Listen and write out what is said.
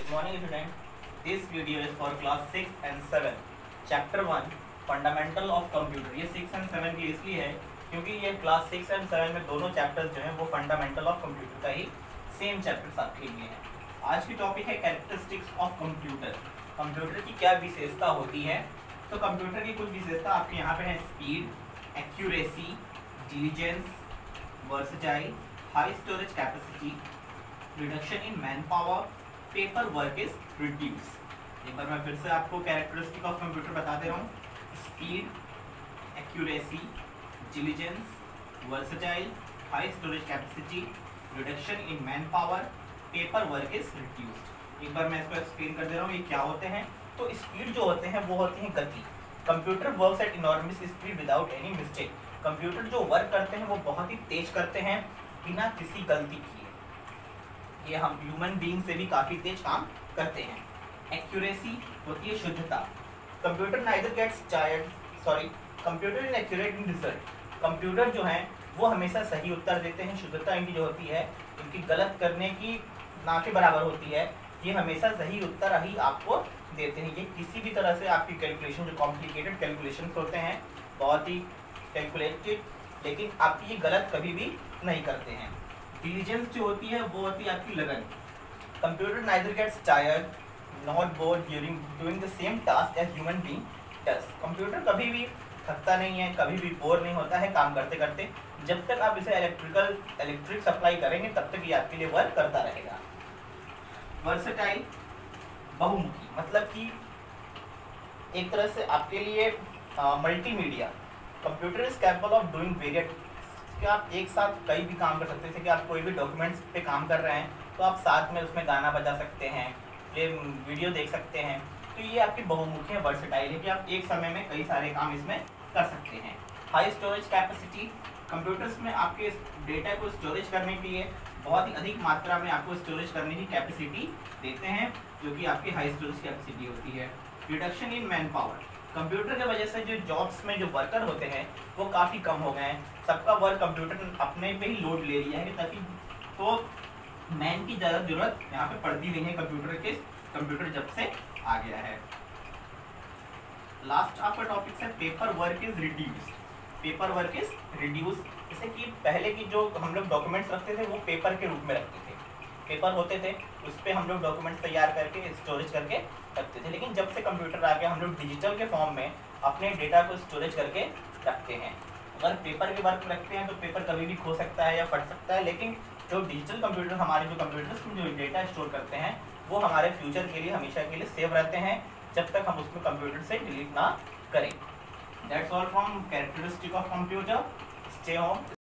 Good morning student. This video is for class 6 and 7. Chapter 1 Fundamental of Computer. ये 6 and 7 के इसलिए है क्योंकि ये क्लास 6 and 7 में दोनों चैप्टर्स जो हैं वो फंडामेंटल ऑफ कंप्यूटर का ही सेम चैप्टर्स आपके लिए हैं। आज की टॉपिक है कैरेक्टरिस्टिक्स ऑफ कंप्यूटर। कंप्यूटर की क्या विशेषता होती है? तो कंप्यूटर की कुछ विशेषता आपके यहाँ पे है speed, accuracy, diligence, versatile, high storage capacity, reduction in man power, paper work is reduce. एक बार मैं फिर से आपको कैरेक्टरिस्टिक ऑफ कंप्यूटर बता दे रहा हूँ। Speed, accuracy, diligence, versatile, high storage capacity, reduction in man power, paper work is reduced. एक बार मैं इसको एक्सप्लेन कर दे रहा हूँ ये क्या होते हैं। तो स्पीड जो होते हैं वो होती है गति। Computer works at enormous speed without any mistake. Computer जो वर्क करते हैं वो बहुत ही तेज करते हैं बिना किसी गलती किए। ये हम ह्यूमन बीइंग से भी काफ़ी तेज काम करते हैं। एक्यूरेसी होती है शुद्धता। Computer neither gets computer is accurate in result. Computer जो हैं वो हमेशा सही उत्तर देते हैं। शुद्धता इनकी जो होती है इनकी गलत करने की ना के बराबर होती है। ये हमेशा सही उत्तर ही आपको देते हैं। ये किसी भी तरह से आपकी कैलकुलेशन जो कॉम्प्लिकेटेड कैलकुलेशन होते हैं बहुत ही कैलकुलेटेड, लेकिन आपकी ये गलत कभी भी नहीं करते हैं। डिलीजेंस जो होती है वो होती है आपकी लगन। Computer neither gets tired not bored during doing the same task as human being does. Computer कभी भी थकता नहीं है, कभी भी बोर नहीं होता है काम करते करते। जब तक आप इसे इलेक्ट्रिक सप्लाई करेंगे तब तक ये आपके लिए वर्क करता रहेगा। वर्सेटाइल बहुमुखी, मतलब कि एक तरह से आपके लिए multimedia. Computer is capable of doing various, कि आप एक साथ कई भी काम कर सकते हैं। जैसे कि आप कोई भी डॉक्यूमेंट्स पे काम कर रहे हैं तो आप साथ में उसमें गाना बजा सकते हैं, ये वीडियो देख सकते हैं। तो ये आपकी बहुमुखी है, वर्सेटाइल है कि आप एक समय में कई सारे काम इसमें कर सकते हैं। हाई स्टोरेज कैपेसिटी, कंप्यूटर्स में आपके डेटा को स्टोरेज करने के लिए बहुत ही अधिक मात्रा में आपको स्टोरेज करने की कैपेसिटी देते हैं, जो कि आपकी हाई स्टोरेज कैपेसिटी होती है। Reduction in man power, computer की वजह से जो जॉब्स में जो वर्कर होते हैं वो काफ़ी कम हो गए हैं। सबका वर्क कंप्यूटर अपने पे ही लोड ले लिया है, ताकि तो मैन की ज़्यादा जरूरत यहाँ पे पड़ती नहीं है कंप्यूटर जब से आ गया है। लास्ट आपका टॉपिक है paper work is reduced. Paper work is reduce, जैसे कि पहले की जो हम लोग डॉक्यूमेंट्स रखते थे वो पेपर के रूप में रखते थे। पेपर होते थे उस पर हम लोग डॉक्यूमेंट्स तैयार करके स्टोरेज करके रखते थे, लेकिन जब से कंप्यूटर आ गया हम लोग डिजिटल के फॉर्म में अपने डेटा को स्टोरेज करके रखते हैं। अगर पेपर के वर्क रखते हैं तो पेपर कभी भी खो सकता है या फट सकता है, लेकिन जो डिजिटल कंप्यूटर हमारे जो कंप्यूटर्स में जो डेटा स्टोर करते हैं वो हमारे फ्यूचर के लिए हमेशा के लिए सेव रहते हैं जब तक हम उसको कंप्यूटर से डिलीट ना करें। That's all from characteristic of computer. Stay home.